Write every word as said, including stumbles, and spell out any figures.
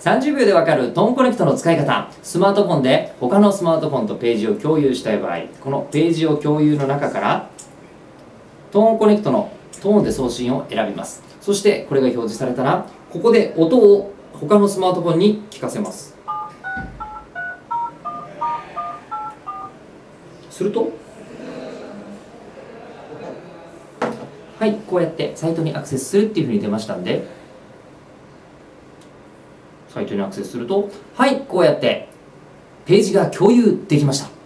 さんじゅうびょうでわかるトーンコネクトの使い方。スマートフォンで他のスマートフォンとページを共有したい場合、このページを共有の中からトーンコネクトのトーンで送信を選びます。そしてこれが表示されたら、ここで音を他のスマートフォンに聞かせます。すると、はい、こうやってサイトにアクセスするっていうふうに出ましたんで、サイトにアクセスすると、はい、こうやってページが共有できました。